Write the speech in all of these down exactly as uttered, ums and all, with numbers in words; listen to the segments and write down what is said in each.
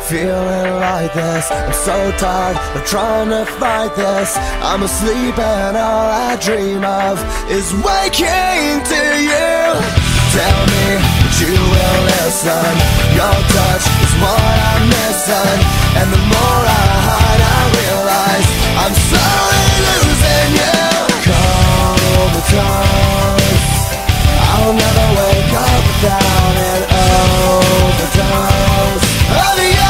feeling like this. I'm so tired of trying to fight this. I'm asleep and all I dream of is waking to you. Tell me that you will listen. Your touch is what I'm missing, and the more I hide I realize I'm slowly losing you. Comatose, I'll never wake up without an overdose of you.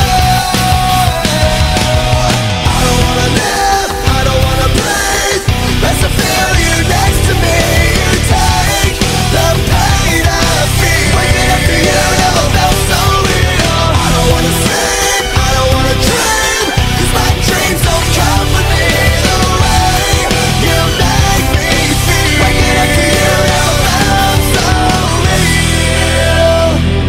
I don't wanna live, I don't wanna breathe, unless I feel you next to me. You take the pain I feel. Waking up to you never felt so real. I don't wanna sleep, I don't wanna dream, 'cause my dreams don't come with me. The way you make me feel. Waking up to you never felt so real.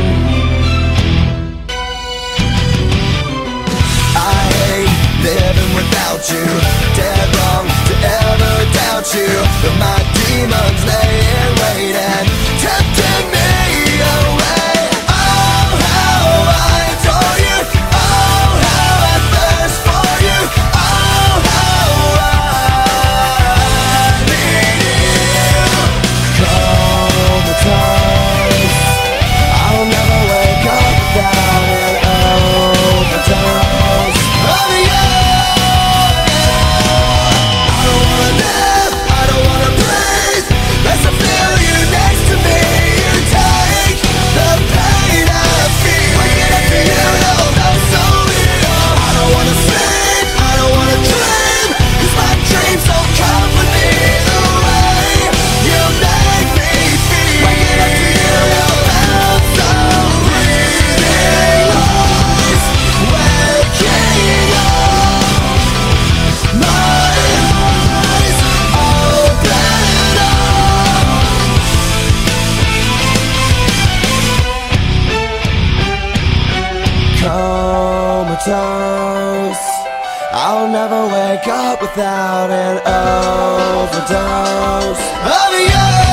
I hate living without you. Dead wrong to ever doubt you, but my demons lay in wait and tempting me away. Oh, how I adore you. Oh, how I thirst for you. Oh, how I need you. Comatose, I'll never wake up without an overdose of you. I don't wanna live, I don't wanna breathe, unless I feel you next to me. You take the pain I feel. Waking up to you never felt so real. I don't wanna sleep, I don't wanna dream, 'cause my dreams don't come with me. The way you make me feel. Waking up to you never felt so real. Waking up, my eyes open up. Comatose, I'll never wake up without an overdose of you.